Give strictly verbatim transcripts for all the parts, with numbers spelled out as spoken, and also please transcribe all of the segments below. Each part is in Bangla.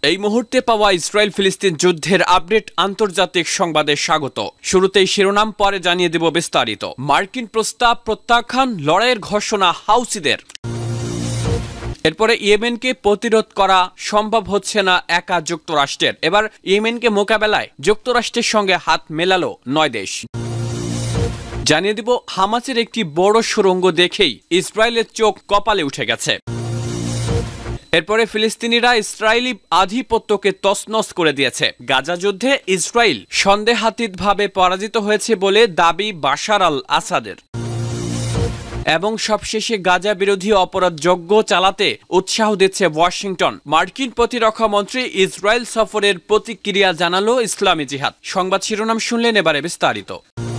এই মুহূর্তে পাওয়া ইসরায়েল ফিলিস্তিন যুদ্ধের আপডেট আন্তর্জাতিক সংবাদে স্বাগত। শুরুতেই শিরোনাম, পরে জানিয়ে দেব বিস্তারিত। মার্কিন প্রস্তাব প্রত্যাখ্যান, লড়াইয়ের ঘোষণা হাউসিদের। এরপরে ইয়েমেনকে প্রতিরোধ করা সম্ভব হচ্ছে না একা যুক্তরাষ্ট্রের। এবার ইয়েমেনকে মোকাবেলায় যুক্তরাষ্ট্রের সঙ্গে হাত মেলালো নয় দেশ। জানিয়ে দিব হামাসের একটি বড় সুড়ঙ্গ দেখেই ইসরায়েলের চোখ কপালে উঠে গেছে। এরপরে ফিলিস্তিনিরা ইসরায়েলি আধিপত্যকে তছনছ করে দিয়েছে। গাজা যুদ্ধে ইসরায়েল সন্দেহাতীতভাবে পরাজিত হয়েছে বলে দাবি বাশার আল আসাদের। এবং সবশেষে গাজা বিরোধী অপরাধযজ্ঞ চালাতে উৎসাহ দিচ্ছে ওয়াশিংটন। মার্কিন প্রতিরক্ষা মন্ত্রী ইসরায়েল সফরের প্রতিক্রিয়া জানালো ইসলামী জিহাদ। সংবাদ শিরোনাম শুনলেন, এবারে বিস্তারিত।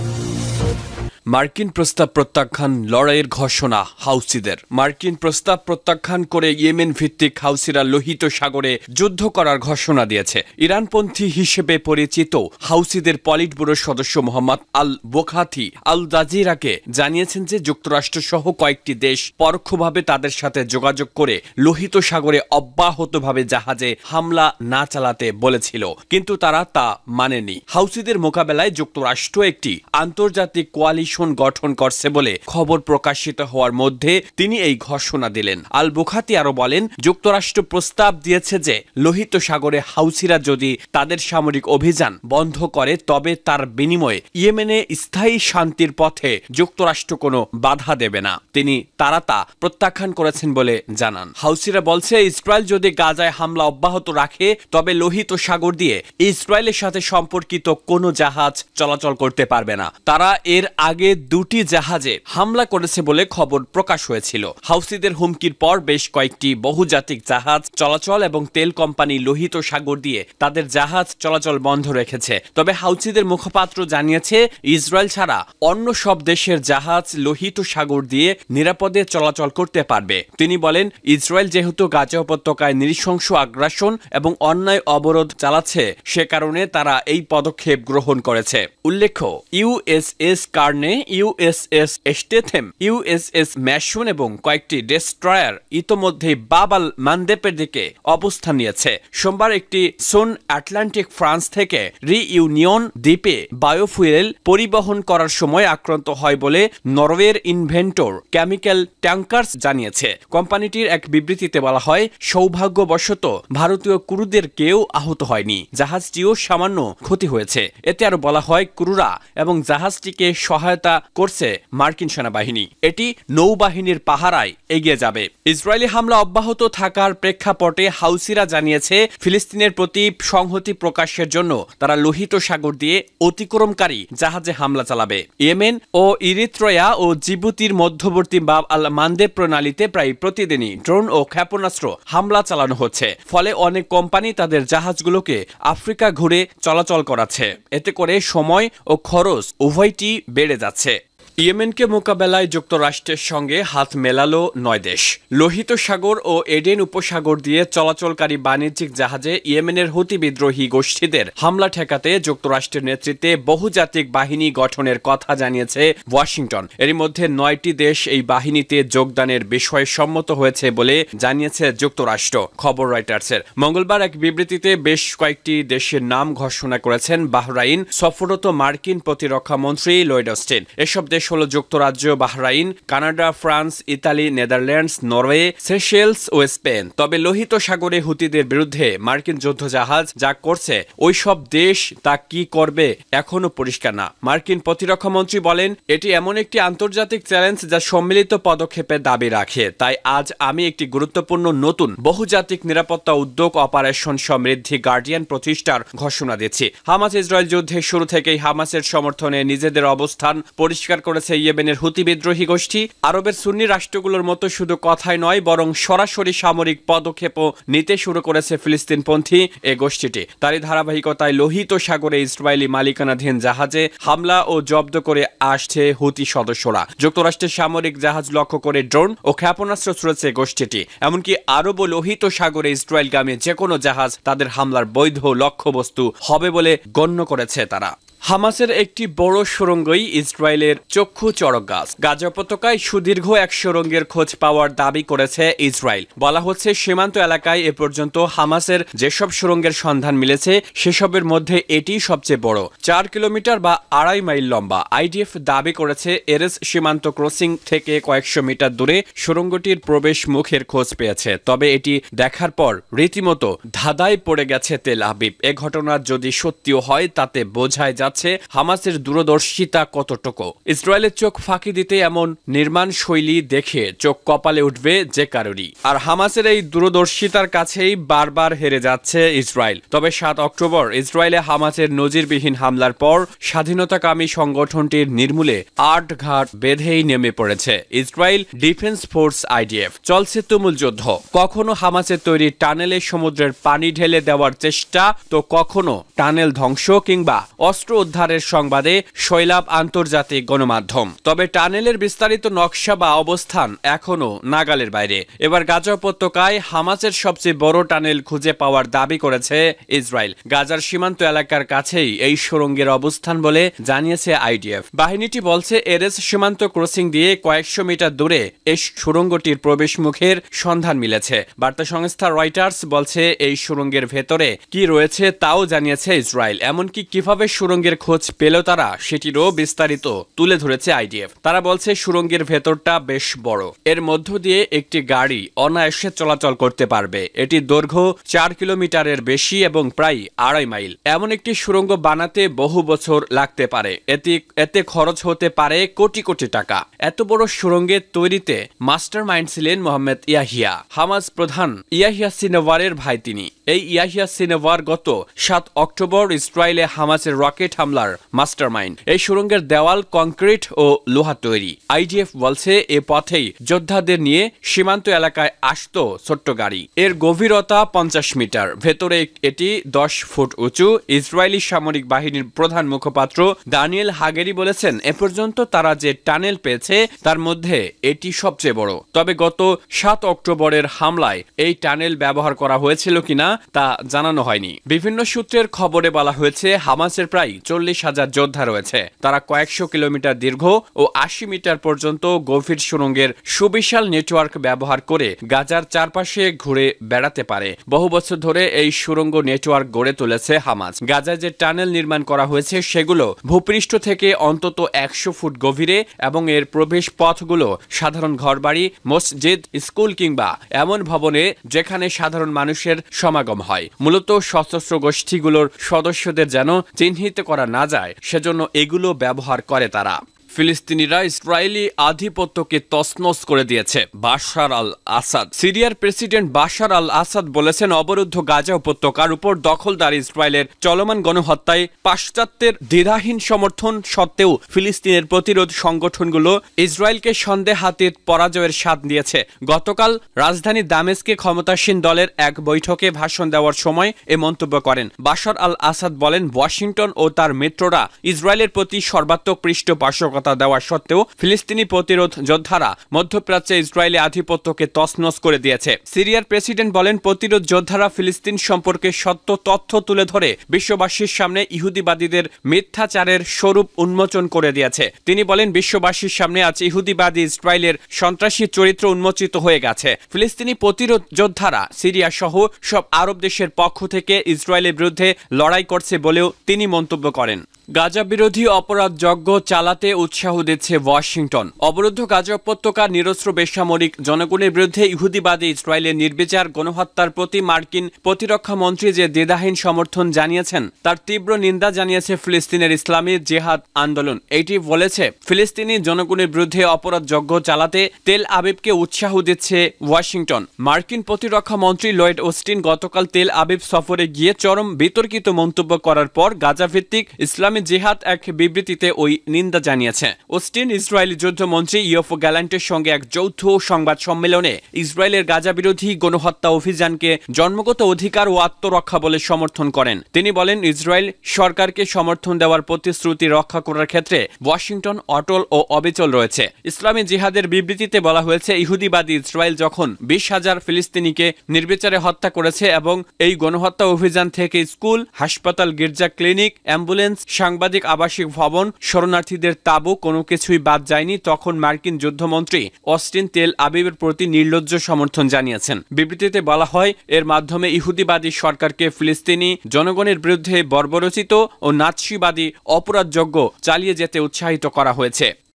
মার্কিন প্রস্তাব প্রত্যাখ্যান, লড়াইয়ের ঘোষণা হাউসিদের। মার্কিন প্রস্তাব প্রত্যাখ্যান করে ইয়েমেন ভিত্তিক হাউসিরা লোহিত সাগরে যুদ্ধ করার ঘোষণা দিয়েছে। ইরানপন্থী হিসেবে পরিচিত হাউসিদের পলিট ব্যুরোর সদস্য মোহাম্মদ আল বোখাতি আল জাজিরাকে জানিয়েছেন যে যুক্তরাষ্ট্র সহ কয়েকটি দেশ পরোক্ষভাবে তাদের সাথে যোগাযোগ করে লোহিত সাগরে অব্যাহতভাবে জাহাজে হামলা না চালাতে বলেছিল, কিন্তু তারা তা মানেনি। হাউসিদের মোকাবেলায় যুক্তরাষ্ট্র একটি আন্তর্জাতিক কোয়ালিশন গঠন করছে বলে খবর প্রকাশিত হওয়ার মধ্যে তিনি এই ঘোষণা দিলেন। আল বুখাতি আরো বলেন, যুক্তরাষ্ট্র প্রস্তাব দিয়েছে যে লোহিত সাগরে হাউসিরা যদি তাদের সামরিক অভিযান বন্ধ করে তবে তার বিনিময়ে ইয়েমেনে স্থায়ী শান্তির পথে যুক্তরাষ্ট্র কোনো বাধা দেবে না। তিনি তারা তা প্রত্যাখ্যান করেছেন বলে জানান। হাউসিরা বলছে, ইসরায়েল যদি গাজায় হামলা অব্যাহত রাখে তবে লোহিত সাগর দিয়ে ইসরায়েলের সাথে সম্পর্কিত কোনো জাহাজ চলাচল করতে পারবে না। তারা এর আগে দুটি জাহাজে হামলা করেছে বলে খবর প্রকাশ হয়েছিল। হাউসিদের হুমকির পর বেশ কয়েকটি বহুজাতিক জাহাজ চলাচল এবং তেল কোম্পানি লোহিত সাগর দিয়ে তাদের জাহাজ চলাচল বন্ধ রেখেছে। তবে হাউসিদের মুখপাত্র জানিয়েছে, ইসরায়েল ছাড়া অন্য সব দেশের জাহাজ লোহিত সাগর দিয়ে নিরাপদে চলাচল করতে পারবে। তিনি বলেন, ইসরায়েল যেহেতু গাজা উপত্যকায় নৃশংস আগ্রাসন এবং অন্যায় অবরোধ চালাচ্ছে, সে কারণে তারা এই পদক্ষেপ গ্রহণ করেছে। উল্লেখ্য, USS Carney, USS Stethem, USS Mason এবং কয়েকটি ডেস্ট্রয়ার ইতোমধ্যেই বাব আল মান্দেবের দিকে অবস্থান নিয়েছে। সোমবার একটি সোন আটলান্টিক ফ্রান্স থেকে রিইউনিয়ন দ্বীপে বায়োফুয়েল পরিবহন করার সময় আক্রান্ত হয় বলে নরওয়ের ইনভেন্টর কেমিক্যাল ট্যাঙ্কার্স জানিয়েছে। কোম্পানিটির এক বিবৃতিতে বলা হয়, সৌভাগ্যবশত ভারতীয় ক্রুদের কেউ আহত হয়নি, জাহাজটিও সামান্য ক্ষতি হয়েছে। এতে আরো বলা হয়, ক্রুরা এবং জাহাজটিকে সহায়তা করছে মার্কিন সেনাবাহিনী। এটি নৌবাহিনীর পাহারায় এগিয়ে যাবে। ইসরায়েলি হামলা অব্যাহত থাকার প্রেক্ষাপটে হাউসিরা জানিয়েছে, ফিলিস্তিনের প্রতি সংহতি প্রকাশের জন্য তারা লোহিত সাগর দিয়ে অতিক্রমকারী জাহাজে হামলা চালাবে। ইয়েমেন ও ইরিত্রিয়া ও জিবুতির মধ্যবর্তী বাব আল মান্দেব প্রণালীতে প্রায় প্রতিদিনই ড্রোন ও ক্ষেপণাস্ত্র হামলা চালানো হচ্ছে। ফলে অনেক কোম্পানি তাদের জাহাজগুলোকে আফ্রিকা ঘুরে চলাচল করাচ্ছে। এতে করে সময় ও খরচ উভয়টি বেড়ে যাচ্ছে। ইয়েমেনকে মোকাবেলায় যুক্তরাষ্ট্রের সঙ্গে হাত মেলালো নয় দেশ। লোহিত সাগর ও এডেন উপসাগর দিয়ে চলাচলকারী বাণিজ্যিক জাহাজে ইয়েমেনের হুতি বিদ্রোহী গোষ্ঠীদের হামলা ঠেকাতে যুক্তরাষ্ট্রের নেতৃত্বে বহুজাতিক বাহিনী গঠনের কথা জানিয়েছে ওয়াশিংটন। এরই মধ্যে নয়টি দেশ এই বাহিনীতে যোগদানের বিষয়ে সম্মত হয়েছে বলে জানিয়েছে যুক্তরাষ্ট্র। খবর রয়টার্সের। মঙ্গলবার এক বিবৃতিতে বেশ কয়েকটি দেশের নাম ঘোষণা করেছেন বাহরাইন সফররত মার্কিন প্রতিরক্ষা মন্ত্রী লয়েড অস্টিন। এসব দেশ হল যুক্তরাজ্য, Bahrain, Canada, France, Italy, Netherlands, Norway, Seychelles ও স্পেন। তবে লোহিত সাগরে হুতিদের বিরুদ্ধে মার্কিন যুদ্ধজাহাজ যা করছে, ওই সব দেশ তা কি করবে এখনো পরিষ্কার না। মার্কিন প্রতিরক্ষা মন্ত্রী বলেন, এটি এমন একটি আন্তর্জাতিক চ্যালেঞ্জ যা সম্মিলিত পদক্ষেপের দাবি রাখে। তাই আজ আমি একটি গুরুত্বপূর্ণ নতুন বহুজাতিক নিরাপত্তা উদ্যোগ অপারেশন সমৃদ্ধি গার্ডিয়ান প্রতিষ্ঠার ঘোষণা দিচ্ছি। হামাস ইসরায়েল যুদ্ধের শুরু থেকেই হামাসের সমর্থনে নিজেদের অবস্থান পরিষ্কার করেছে ইয়েমেনের হুতি বিদ্রোহী গোষ্ঠী। আরবের সুন্নি রাষ্ট্রগুলোর মতো শুধু কথাই নয়, বরং সরাসরি সামরিক পদক্ষেপও নিতে শুরু করেছে ফিলিস্তিনপন্থী এ গোষ্ঠীটি। তারই ধারাবাহিকতায় লোহিত সাগরে ইসরায়েলি মালিকানাধীন জাহাজে হামলা ও জব্দ করে আসছে হুতি সদস্যরা। যুক্তরাষ্ট্রের সামরিক জাহাজ লক্ষ্য করে ড্রোন ও ক্ষেপণাস্ত্র ছুড়েছে গোষ্ঠীটি। এমনকি আরব ও লোহিত সাগরে ইসরায়েলগামী যে কোনো জাহাজ তাদের হামলার বৈধ লক্ষ্যবস্তু হবে বলে গণ্য করেছে তারা। হামাসের একটি বড় সুড়ঙ্গই ইসরায়েলের চক্ষু চড়ক গাছ। গাজা উপত্যকায় সুদীর্ঘ এক সুড়ঙ্গের খোঁজ পাওয়ার দাবি করেছে ইসরায়েল। বলা হচ্ছে, সীমান্ত এলাকায় এ পর্যন্ত হামাসের যেসব সুড়ঙ্গের সন্ধান মিলেছে সেসবের মধ্যে এটি সবচেয়ে বড়, চার কিলোমিটার বা আড়াই মাইল লম্বা। আইডিএফ দাবি করেছে এরেস সীমান্ত ক্রসিং থেকে কয়েকশো মিটার দূরে সুড়ঙ্গটির প্রবেশ মুখের খোঁজ পেয়েছে। তবে এটি দেখার পর রীতিমতো ধাঁধায় পড়ে গেছে তেল আবিব। এ ঘটনা যদি সত্যিও হয় তাতে বোঝায় যাচ্ছে হামাসের দূরদর্শিতা কতটুকু। ইসরায়েলের চোখ ফাঁকি দিতে এমন নির্মাণ শৈলী দেখে চোখ কপালে উঠবে যে কারোরই। আর হামাসের এই দূরদর্শিতার কাছেই বারবার হেরে যাচ্ছে ইসরায়েল। তবে সাত অক্টোবর ইসরায়েলে হামাসের নজিরবিহীন হামলার পর স্বাধীনতাকামী সংগঠনটির নির্মূলে আট ঘাট বেঁধেই নেমে পড়েছে ইসরায়েল ডিফেন্স ফোর্স আইডিএফ। চলছে তুমুল যুদ্ধ। কখনো হামাসের তৈরি টানেলে সমুদ্রের পানি ঢেলে দেওয়ার চেষ্টা, তো কখনো টানেল ধ্বংস কিংবা অস্ত্র উদ্ধারের সংবাদে শৈলাব আন্তর্জাতিক গণমাধ্যম। তবে টানেলের বিস্তারিত নকশা বা অবস্থান এখনো নাগালের বাইরে। এবার গাজা উপত্যকায় হামাসের সবচেয়ে বড় টানেল খুঁজে পাওয়ার দাবি করেছে ইসরায়েল। গাজার সীমান্ত এলাকার কাছেই এই সুড়ঙ্গের অবস্থান বলে জানিয়েছে আইডিএফ। বাহিনীটি বলছে, এরেস সীমান্ত ক্রসিং দিয়ে কয়েকশো মিটার দূরে এই সুড়ঙ্গটির প্রবেশ মুখের সন্ধান মিলেছে। বার্তা সংস্থা রয়টার্স বলছে, এই সুড়ঙ্গের ভেতরে কি রয়েছে তাও জানিয়েছে ইসরায়েল। এমনকি কিভাবে সুড়ঙ্গের খোঁজ পেল তারা সেটিরও বিস্তারিত তুলে ধরেছে আইডিএফ। তারা বলছে, সুড়ঙ্গের ভেতরটা বেশ বড়। এর মধ্য দিয়ে একটি গাড়ি অনায়াসে চলাচল করতে পারবে। এটি দৈর্ঘ্য চার কিলোমিটারের বেশি এবং প্রায় আড়াই মাইল। এমন একটি সুড়ঙ্গ বানাতে বহু বছর লাগতে পারে। এতে এতে খরচ হতে পারে কোটি কোটি টাকা। এত বড় সুড়ঙ্গের তৈরিতে মাস্টার মাইন্ড ছিলেন মোহাম্মদ ইয়াহিয়া, হামাস প্রধান ইয়াহিয়া সিনওয়ারের ভাই তিনি। এই ইয়াহিয়া সিনওয়ার গত সাত অক্টোবর ইসরায়েলে হামাসের রকেট হামলার মাস্টার মাইন্ড। এই সুড়ঙ্গের দেওয়াল কংক্রিট ও লোহা তৈরি। আইডিএফ বলছে, এ পথেই যোদ্ধাদের নিয়ে সীমান্ত এলাকায় আসতো ছোট্ট গাড়ি। এর গভীরতা পঞ্চাশ মিটার। ভেতরে এটি দশ ফুট উঁচু। ইসরায়েলি সামরিক বাহিনীর প্রধান মুখপাত্র দানিয়েল হাগেরি বলেছেন, এ পর্যন্ত তারা যে টানেল পেয়েছে তার মধ্যে এটি সবচেয়ে বড়। তবে গত সাত অক্টোবরের হামলায় এই টানেল ব্যবহার করা হয়েছিল কিনা তা জানানো হয়নি। বিভিন্ন সূত্রের খবরে বলা হয়েছে, হামাসের প্রায় চল্লিশ হাজার যোদ্ধা রয়েছে। তারা কয়েকশো কিলোমিটার দীর্ঘ ও আশি মিটার পর্যন্ত গভীর সুড়ঙ্গের সুবিশাল নেটওয়ার্ক ব্যবহার করে গাজার চারপাশে ঘুরে বেড়াতে পারে। বহু বছর ধরে এই সুড়ঙ্গ নেটওয়ার্ক গড়ে তুলেছে হামাস। গাজায় যে টানেল নির্মাণ করা হয়েছে সেগুলো ভূপৃষ্ঠ থেকে অন্তত একশো ফুট গভীরে এবং এর প্রবেশ পথগুলো সাধারণ ঘরবাড়ি, মসজিদ, স্কুল কিংবা এমন ভবনে যেখানে সাধারণ মানুষের সমাগম হয়। মূলত সশস্ত্র গোষ্ঠীগুলোর সদস্যদের যেন চিহ্নিত করা না যায় সেজন্য এগুলো ব্যবহার করে তারা। ফিলিস্তিনিরা ইসরায়েলি আধিপত্যকে তছনছ করে দিয়েছে বাশার আল আসাদ। সিরিয়ার প্রেসিডেন্ট বাশার আল আসাদ বলেছেন, অবরুদ্ধ গাজা উপত্যকার উপর দখলদার ইসরায়েলের চলমান গণহত্যায় পাশ্চাত্যের দ্বিধাহীন সমর্থন সত্ত্বেও ফিলিস্তিনের প্রতিরোধ সংগঠনগুলো ইসরায়েলকে সন্দেহাতীত পরাজয়ের স্বাদ দিয়েছে। গতকাল রাজধানী দামেস্কে ক্ষমতাসীন দলের এক বৈঠকে ভাষণ দেওয়ার সময় এ মন্তব্য করেন। বাশার আল আসাদ বলেন, ওয়াশিংটন ও তার মিত্ররা ইসরায়েলের প্রতি সর্বাত্মক পৃষ্ঠপোষকতা দেওয়া সত্ত্বেও ফিলিস্তিনি প্রতিরোধ যোদ্ধারা মধ্যপ্রাচ্যে ইসরায়েলি আধিপত্যকে তছনছ করে দিয়েছে। সিরিয়ার প্রেসিডেন্ট বলেন, প্রতিরোধ যোদ্ধারা ফিলিস্তিন সম্পর্কে সত্য তথ্য তুলে ধরে বিশ্ববাসীর সামনে ইহুদিবাদীদের মিথ্যাচারের স্বরূপ উন্মোচন করে দিয়েছে। তিনি বলেন, বিশ্ববাসীর সামনে আজ ইহুদিবাদী ইসরায়েলের সন্ত্রাসী চরিত্র উন্মোচিত হয়ে গেছে। ফিলিস্তিনি প্রতিরোধ যোদ্ধারা সিরিয়া সহ সব আরব দেশের পক্ষ থেকে ইসরায়েলের বিরুদ্ধে লড়াই করছে বলেও তিনি মন্তব্য করেন। গাজা বিরোধী অপরাধ যজ্ঞ চালাতে উৎসাহ দিচ্ছে ওয়াশিংটন। অবরুদ্ধ গাজা উপত্যকার নিরস্ত্র বেসামরিক জনগণের বিরুদ্ধে ইহুদিবাদী ইসরায়েলের নির্বিচার গণহত্যার প্রতি মার্কিন প্রতিরক্ষা মন্ত্রী যে দ্বিধাহীন সমর্থন জানিয়েছেন তার তীব্র নিন্দা জানিয়েছে ফিলিস্তিনের ইসলামী জেহাদ আন্দোলন। এটি বলেছে, ফিলিস্তিনি জনগণের বিরুদ্ধে অপরাধ যজ্ঞ চালাতে তেল আবিবকে উৎসাহ দিচ্ছে ওয়াশিংটন। মার্কিন প্রতিরক্ষা মন্ত্রী লয়েড অস্টিন গতকাল তেল আবিব সফরে গিয়ে চরম বিতর্কিত মন্তব্য করার পর গাজা ভিত্তিক ইসলাম জিহাদ এক বিবৃতিতে ওই নিন্দা জানিয়েছে। অস্টিন ইসরায়েলি যুদ্ধমন্ত্রী ইয়োফ গ্যালান্টের সঙ্গে এক যৌথ সংবাদ সম্মেলনে ইসরায়েলের গাজা বিরোধী গণহত্যা অভিযানকে জন্মগত অধিকার ও আত্মরক্ষা বলে সমর্থন করেন। তিনি বলেন, ইসরায়েল সরকারকে সমর্থন দেওয়ার প্রতিশ্রুতি রক্ষা করার ক্ষেত্রে ওয়াশিংটন অটল ও অবিচল রয়েছে। ইসলামী জিহাদের বিবৃতিতে বলা হয়েছে, ইহুদিবাদী ইসরায়েল যখন বিশ হাজার ফিলিস্তিনিকে নির্বিচারে হত্যা করেছে এবং এই গণহত্যা অভিযান থেকে স্কুল, হাসপাতাল, গির্জা, ক্লিনিক, অ্যাম্বুলেন্স, সাংবাদিক আবাসিক ভবন, শরণার্থীদের তাঁবু কোনো কিছুই বাদ যায়নি। তখন মার্কিন যুদ্ধমন্ত্রী অস্টিন তেল আবিবের প্রতি নির্লজ্জ সমর্থন জানিয়েছেন। বিবৃতিতে বলা হয়, এর মাধ্যমে ইহুদিবাদী সরকারকে ফিলিস্তিনি জনগণের বিরুদ্ধে বর্বরচিত ও নাৎসিবাদী অপরাধযজ্ঞ চালিয়ে যেতে উৎসাহিত করা হয়েছে।